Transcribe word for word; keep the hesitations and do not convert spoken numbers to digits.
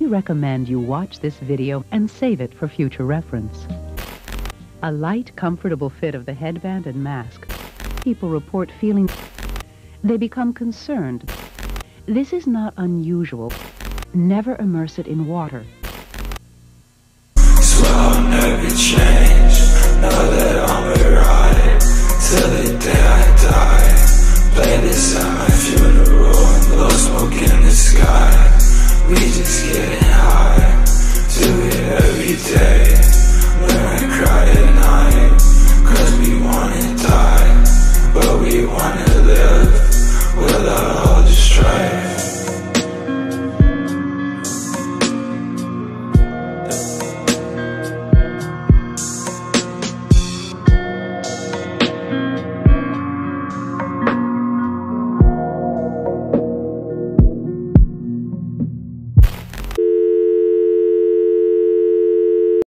recommend you watch this video and save it for future reference. A light, comfortable fit of the headband and mask. People report feeling... They become concerned. This is not unusual. Never immerse it in water. Swear I'll never change. Know that I'm alright till the day I die. Play this at my funeral and blow smoke in the sky. We just getting high, do it every day. When I cry at night, cause we wanna die, but we wanna live without all the strife.